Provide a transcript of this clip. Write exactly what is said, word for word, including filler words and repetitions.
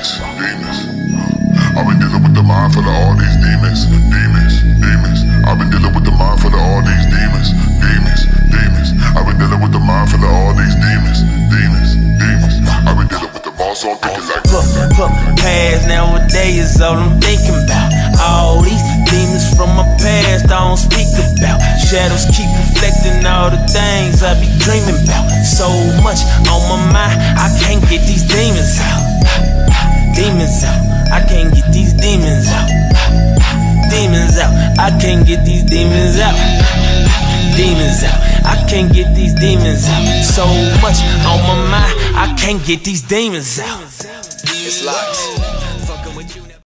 demons, demons. I've been dealing with the mind full of all these demons, demons, demons. I've been dealing with the mind full of all these demons, demons, demons. I've been dealing with the mind full of all these demons, demons, demons. I've been dealing with the boss on thinking like Put, put past nowadays is all I'm thinking about. All these demons from my past I don't speak about. Shadows keep reflecting all the things I be dreaming about. So much on my mind, I can't get these demons out. Demons out, I can't get these demons out. Demons out, I can't get these demons out. Demons out, I can't get these demons out. So much on my mind, I can't get these demons out. It's locked.